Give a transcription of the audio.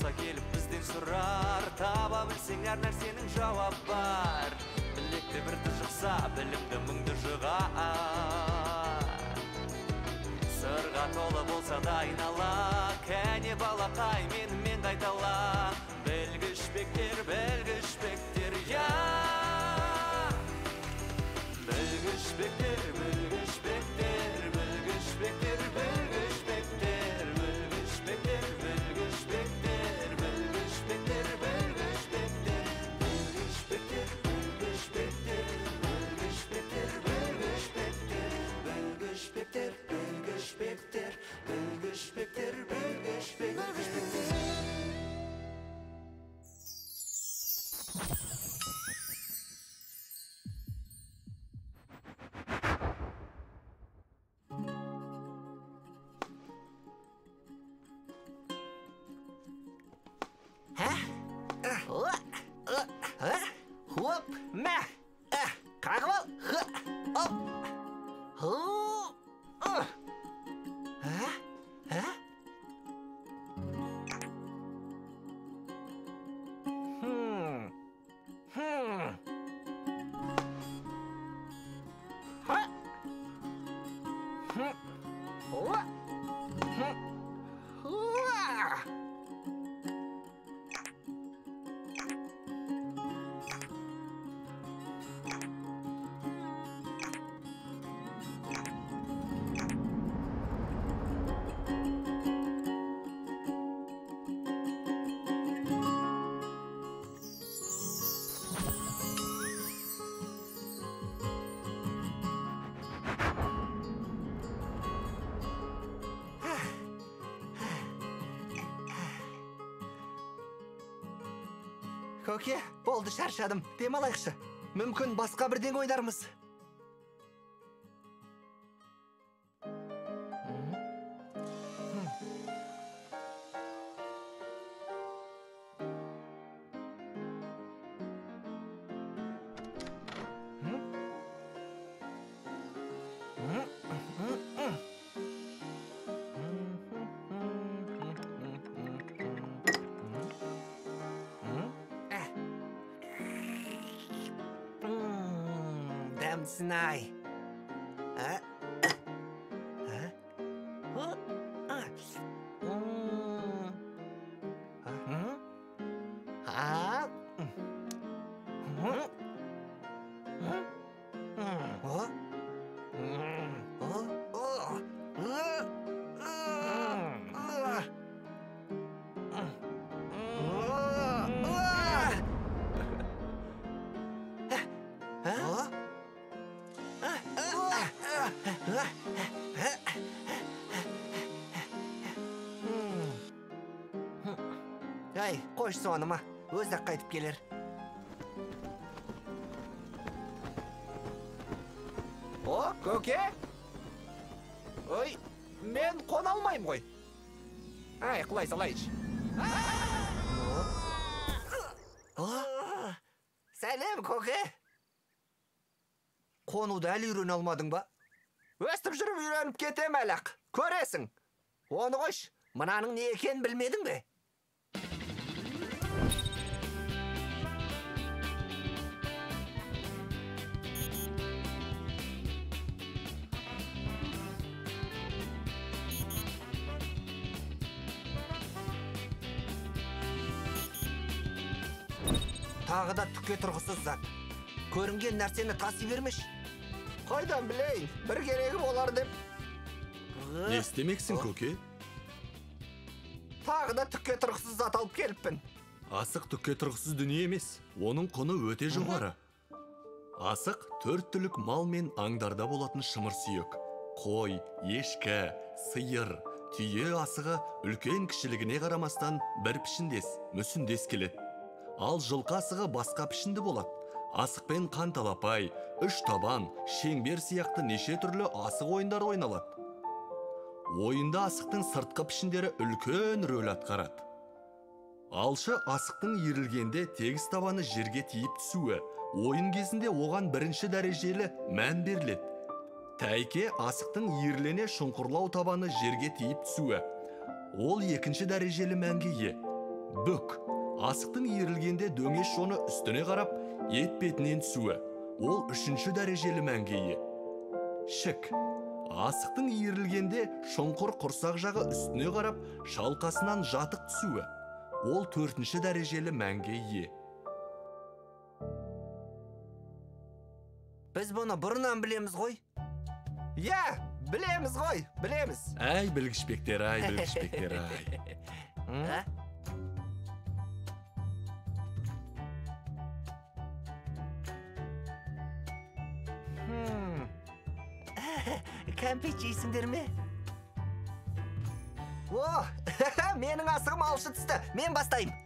болса келіп бізден сұрар. Таба білсең әр нәрсенің жауап бар. Білекті бірді жықса, білімді мыңды жығар. Сырға толы болса да айнала, кәне балақай менімен қайтала. Білгішпектер, я. Білгішпектер, білгішпектер, білгішпектер, білгішпектер, білгішпектер, білгішпектер, білгішпектер, білгішпектер, білгішпектер, білгішпектер, білгішпектер, білгішпектер, білгішпектер, білгішпектер, білгішпектер. Хоп, мә, қағып ал, оп, Көке, болды шаршадым. Демалайықшы. Мүмкін басқа бірден ойнармыз. Знай. Ай, қош соныма, өзі қайтып келер. О, көке? Ой, мен қона алмайым ғой. Ай, құлай салайыншы. Сәлем, көке. Қонуды әлі үйрене алмадың ба? Өстіп жүріп үйреніп кетем әлі-ақ. Көресің. Оны қойш, мынаның не екенін білмедің бе? Тағы да түкке тұрғысыз зат. Көрінген нәрсені таси бермеш. Қайдан білейін, бір керегі болар деп. Не істемексің, көке? Тағы да түкке тұрғысыз зат алып келіппін. Асық түкке тұрғысыз дүние емес, оның құны өте жоғары. Асық 4 түлік мал мен аңдарда болатын шымыр сүйек. Қой, ешкі, сиыр, түйе асығы үлкен кішілігіне қарамастан бір пішіндес, мүсіндес келеді. Ал жылқы асығы басқа пішінді болады. Асықпен қан талапай, 3 табан, шеңбер сияқты неше түрлі асық ойындары ойналады. Ойында асықтың сыртқы пішіндері үлкен рөл атқарады. Алшы асықтың иірілгенде тегіс табаны жерге тиіп түсуі, ойын кезінде оған бірінші дәрежелі мән беріледі. Тәйке асықтың иірлене шұңқырлау табаны жерге тиіп түсуі, ол екінші дәрежелі мәнге ие. Бүк. Асықтың иірілгенде дөңеш жоны үстіне қарап, ет бетінен түсуі. Ол 3-ші дәрежелі мәнге ие. Шік. Асықтың иірілгенде шұңқыр құрсақ жағы үстіне қарап, шалқасынан жатық түсуі. Ол 4-ші дәрежелі мәнге ие. Біз бұны бұрыннан білеміз ғой. Я, білеміз ғой, білеміз. Әй, білгішпектер, ай. Ә? Кәмпит жейсіңдер ме? О, менің асығым алшы түсті. Мен бастайым.